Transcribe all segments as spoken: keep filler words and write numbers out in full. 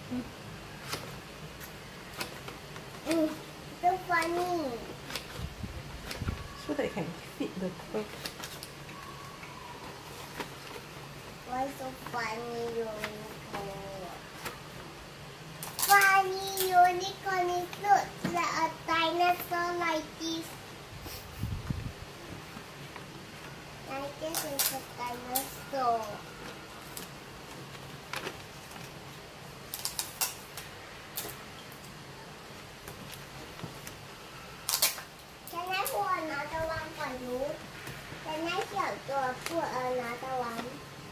Mm, so funny. So that it can fit the curve. Why so funny, unicorn? Funny unicorn is looks like a dinosaur like this. Like this is a dinosaur. Can I put another one for you? Can I help you put another one?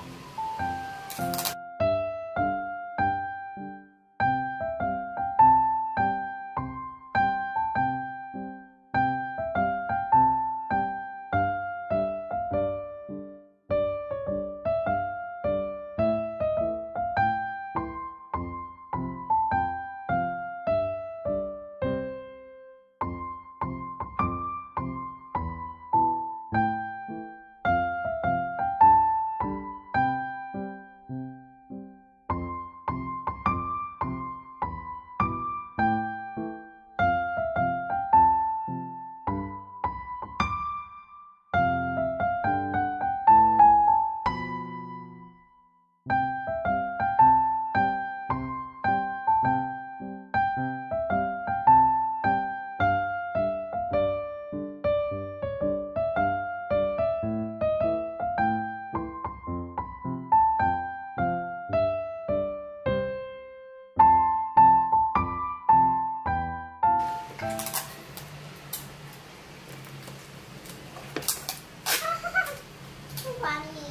Funny.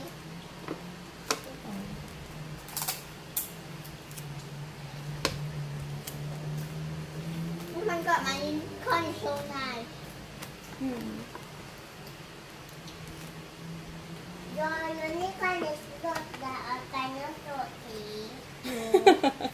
Oh my god, my unicorn is so nice. Hmm. Your unicorn is look like a dinosaur teeth.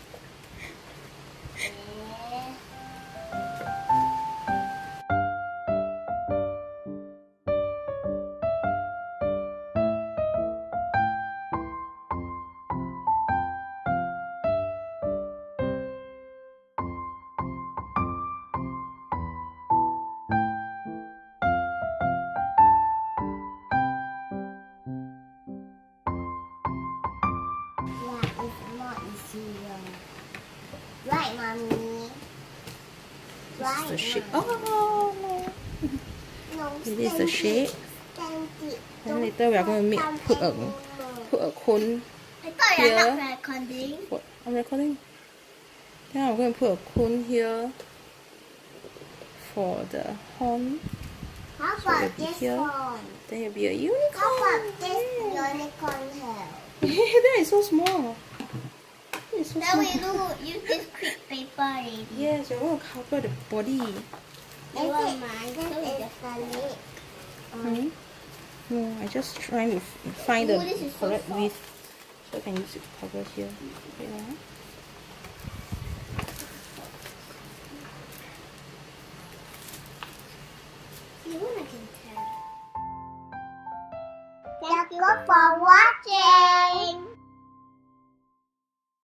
Yeah, it's not easier. Right, mommy? Right, This is the shape. Mommy? Oh no! No, It is the shape. stand it. Then later we are going to make put a put a cone. I thought you were here. not recording. What? I'm recording. Then I'm going to put a cone here for the horn. How So it'll about be this here. one? Then it'll be a unicorn. How about this unicorn hair? That is so small. That is so Then we small. do use this quick paper already. Yes, you're going to cover the body. Is it mine? This is the leg. Hmm? No, I just trying to f- find Ooh, the this is so correct soft. width so I can use it to cover here. Wait, ah. See what I can tell. Thank you for watching.